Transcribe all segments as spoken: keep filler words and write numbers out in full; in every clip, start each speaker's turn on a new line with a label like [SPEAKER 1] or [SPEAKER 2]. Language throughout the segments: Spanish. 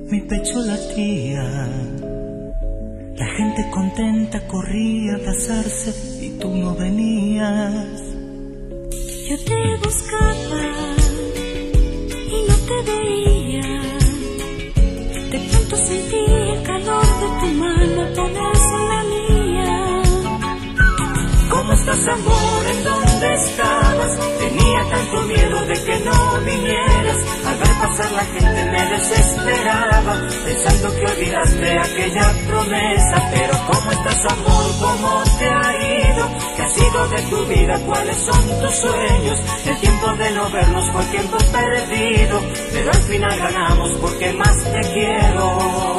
[SPEAKER 1] Mi pecho latía, la gente contenta corría a abrazarse y tú no venías.
[SPEAKER 2] Yo te buscaba y no te veía. De pronto sentí el calor de tu mano ponerse en la mía.
[SPEAKER 1] ¿Cómo estás, amor? ¿En dónde estabas? Tenía tanto miedo de que no vinieras. Al ver pasar la gente me desesperaba, pensando que olvidaste aquella promesa. Pero ¿cómo estás, amor? ¿Cómo te ha ido? ¿Qué ha sido de tu vida? ¿Cuáles son tus sueños? El tiempo de no vernos fue tiempo perdido, pero al final ganamos porque más te quiero.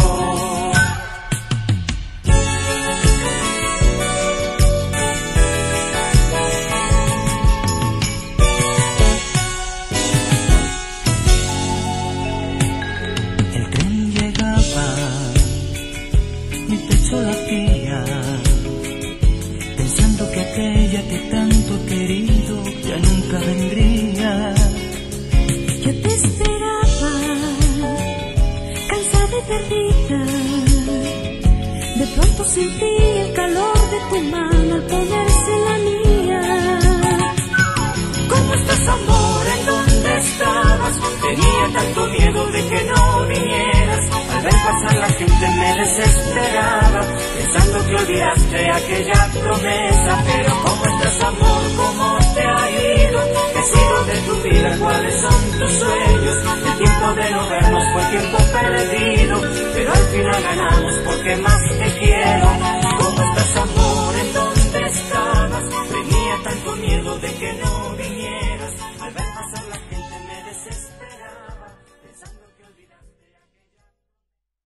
[SPEAKER 1] Mi pecho latía, pensando que aquella que tanto he querido ya nunca vendría.
[SPEAKER 2] Yo te esperaba, cansada y perdida. De pronto sentí el calor de tu mano al ponerse en la mía.
[SPEAKER 1] ¿Cómo estás, amor? ¿En dónde estabas? Tenía tanto miedo de que no vinieras. Al ver pasar la gente me desesperaba, pensando que olvidaste aquella promesa. Pero ¿cómo estás, amor? ¿Cómo te ha ido? ¿Qué ha sido de tu vida? ¿Cuáles son tus sueños? El tiempo de no vernos fue tiempo perdido, pero al final ganamos porque más te quiero.